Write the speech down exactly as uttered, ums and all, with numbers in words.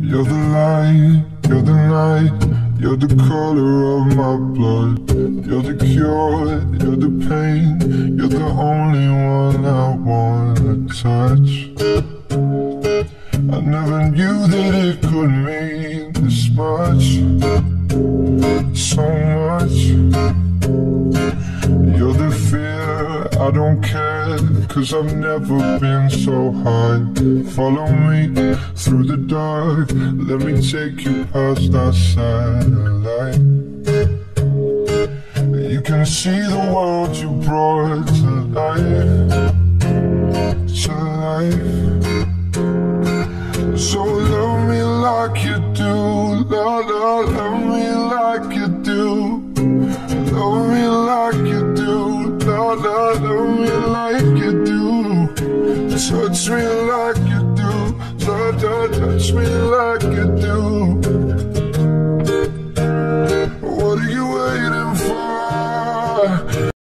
You're the light, you're the night, you're the color of my blood. You're the cure, you're the pain, you're the only one I wanna touch. I never knew that it could mean this much, so much. You're the fear, I don't care, cause I've never been so high. Follow me through the dark, let me take you past our satellite. You can see the world you brought to life, to life. So love me like you do, love, love, love me like you do. Love me like you do, love, love, love me like you do. Touch me like you do, love, love, touch me like you do.